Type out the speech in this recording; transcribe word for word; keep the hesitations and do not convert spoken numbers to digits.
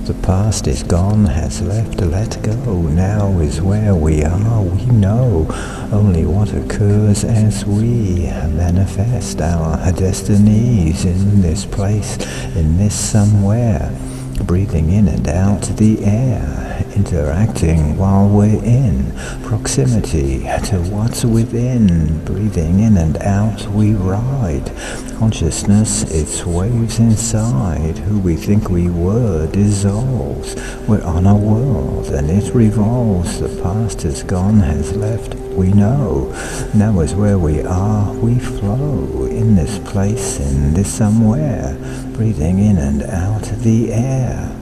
The past is gone, has left, let go. Now is where we are, we know only what occurs as we manifest our destinies in this place, in this somewhere. Breathing in and out the air, interacting while we're in proximity to what's within. Breathing in and out we ride. Consciousness, its waves inside. Who we think we were dissolves. We're on a world and it revolves. The past has gone, has left, we know. Now is where we are, we flow. In this place, in this somewhere. Breathing in and out the air.